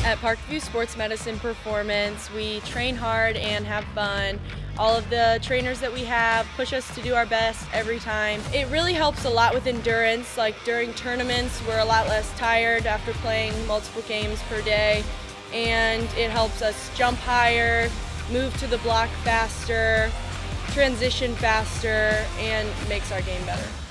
At Parkview Sports Medicine Performance, we train hard and have fun. All of the trainers that we have push us to do our best every time. It really helps a lot with endurance, like during tournaments we're a lot less tired after playing multiple games per day, and it helps us jump higher, move to the block faster, transition faster, and makes our game better.